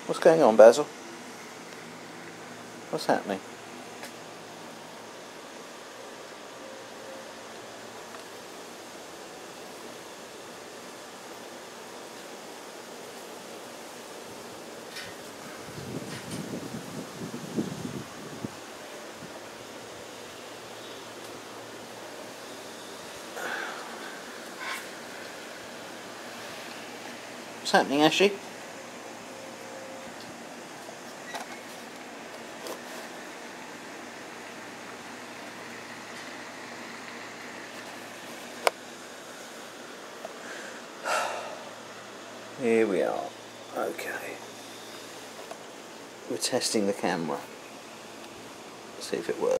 What's going on, Basil? What's happening? What's happening, Ashley? Here we are. Okay. We're testing the camera. See if it works.